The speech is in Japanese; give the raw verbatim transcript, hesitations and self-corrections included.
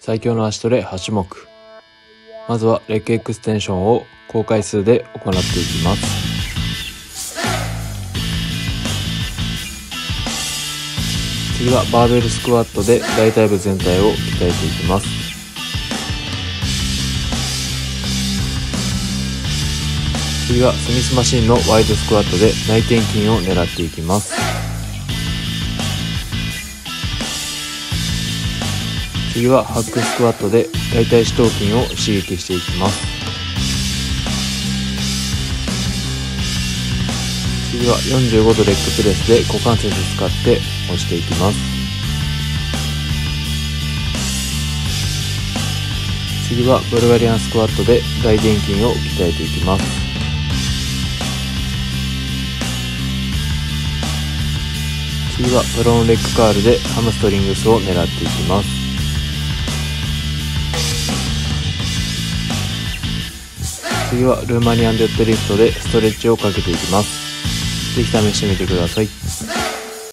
最強の足トレはち目。まずはレッグエクステンションを高回数で行っていきます。次はバーベルスクワットで大腿部全体を鍛えていきます。次はスミスマシンのワイドスクワットで内転筋を狙っていきます。次はハックスクワットで大腿四頭筋を刺激していきます。次はよんじゅうごどレッグプレスで股関節使って押していきます。次はブルガリアンスクワットで大臀筋を鍛えていきます。次はプロンレッグカールでハムストリングスを狙っていきます。次はルーマニアンデッドリフトでストレッチをかけていきます。ぜひ試してみてください。